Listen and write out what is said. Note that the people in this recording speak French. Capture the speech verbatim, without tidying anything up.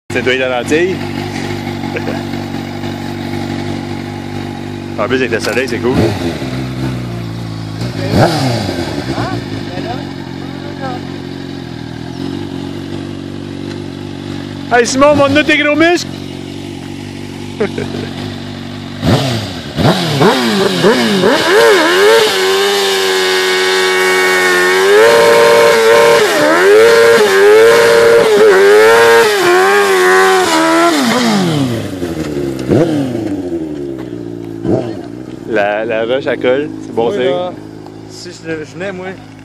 C'est toi la lentille. En plus, avec le soleil, c'est cool. Hey Simon, montre-nous tes gros muscles! La, la roche à colle, c'est bon signe. Si je venais, moi,